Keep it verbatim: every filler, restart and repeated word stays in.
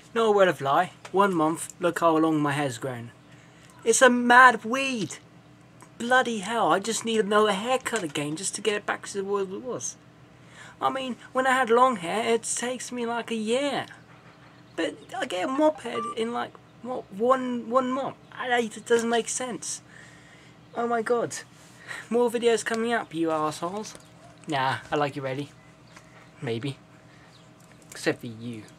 No word of lie. One month, look how long my hair's grown. It's a mad weed. Bloody hell, I just need another haircut again just to get it back to what it was. I mean, when I had long hair, it takes me like a year. But I get a mop head in like, what, one, one mop? It doesn't make sense. Oh my god. More videos coming up, you assholes. Nah, I like you ready. Maybe. Except for you.